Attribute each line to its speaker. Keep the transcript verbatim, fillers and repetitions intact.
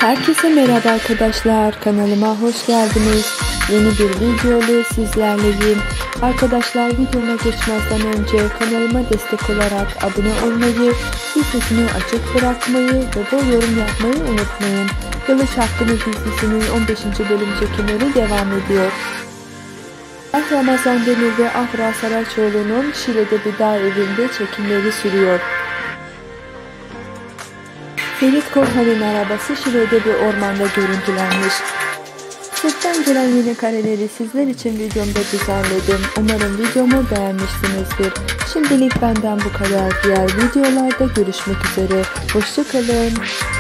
Speaker 1: Herkese merhaba arkadaşlar, kanalıma hoş geldiniz. Yeni bir video ile sizlerleyim. Arkadaşlar, videoma geçmezden önce kanalıma destek olarak abone olmayı, zil sesini açık bırakmayı ve bol yorum yapmayı unutmayın. Kılıç Hakkı'nın dizisinin on beşinci bölüm çekimleri devam ediyor. Ah Ramazan Demir ve Afra Saraçoğlu'nun Şile'de bir dağ evinde çekimleri sürüyor. Ferit Korhan'ın arabası Şile'de bir ormanda görüntülenmiş. Setten gelen yeni kareleri sizler için videomda düzenledim. Umarım videomu beğenmişsinizdir. Şimdilik benden bu kadar. Diğer videolarda görüşmek üzere. Hoşça kalın.